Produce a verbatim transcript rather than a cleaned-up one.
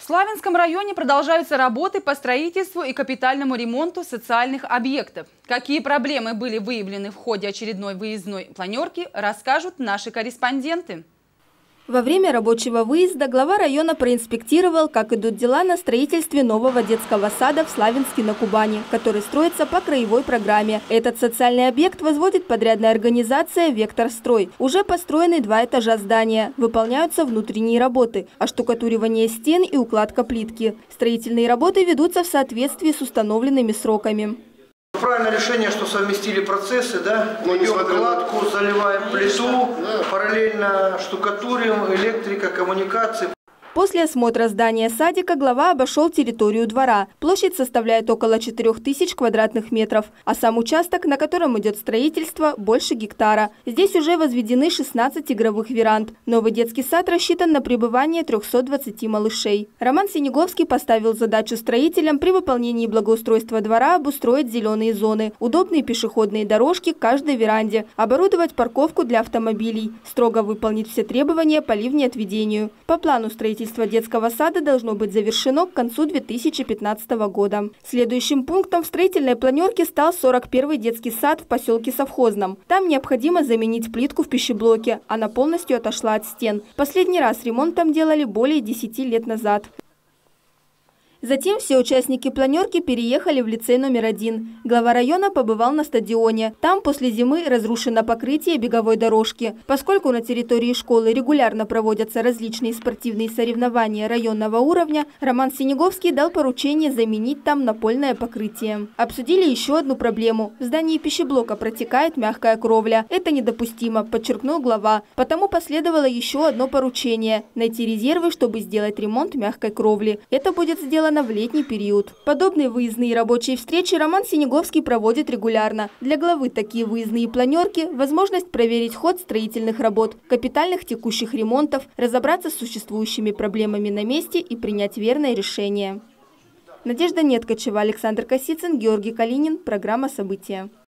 В Славянском районе продолжаются работы по строительству и капитальному ремонту социальных объектов. Какие проблемы были выявлены в ходе очередной выездной планерки, расскажут наши корреспонденты. Во время рабочего выезда глава района проинспектировал, как идут дела на строительстве нового детского сада в Славянске на Кубани, который строится по краевой программе. Этот социальный объект возводит подрядная организация «Векторстрой». Уже построены два этажа здания. Выполняются внутренние работы – оштукатуривание стен и укладка плитки. Строительные работы ведутся в соответствии с установленными сроками. Правильное решение, что совместили процессы, да? Идем кладку, заливаем плиту, параллельно штукатурим, электрика, коммуникации. После осмотра здания садика глава обошел территорию двора. Площадь составляет около четырёх тысяч квадратных метров, а сам участок, на котором идет строительство, больше гектара. Здесь уже возведены шестнадцать игровых веранд. Новый детский сад рассчитан на пребывание трёхсот двадцати малышей. Роман Синеговский поставил задачу строителям при выполнении благоустройства двора обустроить зеленые зоны, удобные пешеходные дорожки к каждой веранде, оборудовать парковку для автомобилей, строго выполнить все требования по ливнеотведению. По плану строительства Строительство детского сада должно быть завершено к концу две тысячи пятнадцатого года. Следующим пунктом в строительной планерке стал сорок первый детский сад в поселке Совхозном. Там необходимо заменить плитку в пищеблоке. Она полностью отошла от стен. Последний раз ремонт там делали более десяти лет назад. Затем все участники планерки переехали в лицей номер один. Глава района побывал на стадионе. Там после зимы разрушено покрытие беговой дорожки. Поскольку на территории школы регулярно проводятся различные спортивные соревнования районного уровня, Роман Синеговский дал поручение заменить там напольное покрытие. Обсудили еще одну проблему. В здании пищеблока протекает мягкая кровля. Это недопустимо, подчеркнул глава. Потому последовало еще одно поручение – найти резервы, чтобы сделать ремонт мягкой кровли. Это будет сделано в летний период. Подобные выездные рабочие встречи Роман Синеговский проводит регулярно. Для главы такие выездные планерки – возможность проверить ход строительных работ, капитальных текущих ремонтов, разобраться с существующими проблемами на месте и принять верное решение. Надежда Неткачева, Александр Косицын, Георгий Калинин. Программа «События».